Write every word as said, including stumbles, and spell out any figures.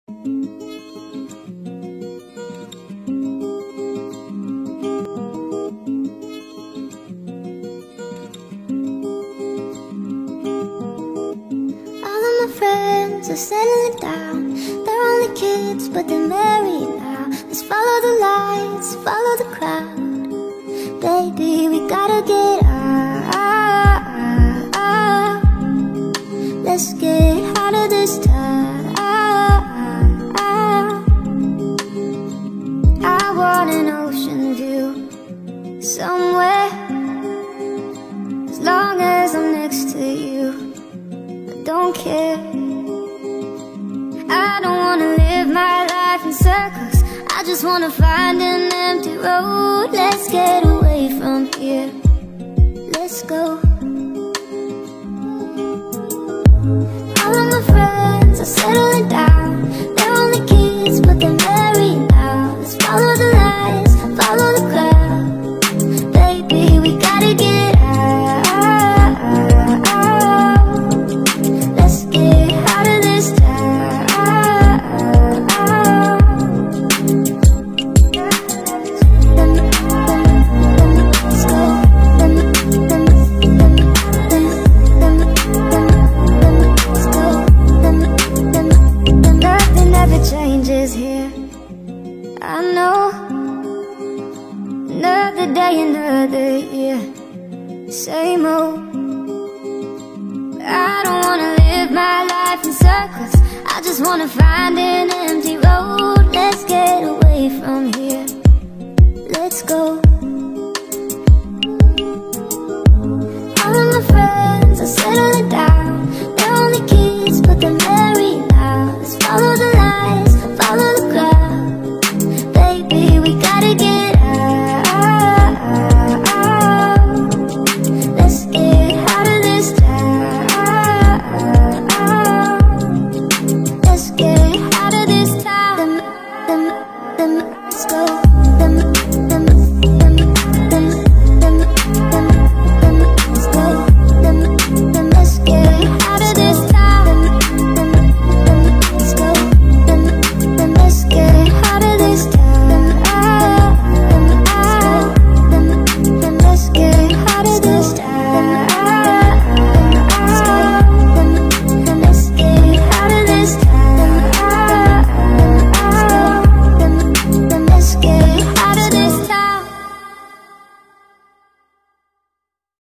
friends are settling down. They're only kids, but they're married now. Let's follow the lights, follow the crowd. Baby, we gotta get out. Let's get out of this town. I want an ocean view somewhere. As long as I'm next to you, don't care. I don't wanna live my life in circles. I just wanna find an empty road. Let's get away from here. Let's go. All of my friends are settling down. They're only kids, but they're married now. Let's follow the lights, follow the crowd. Baby, we gotta get out. Another year, same old. I don't wanna live my life in circles. I just wanna find an empty road. Let's get away from here. Let's go. All of my friends are settling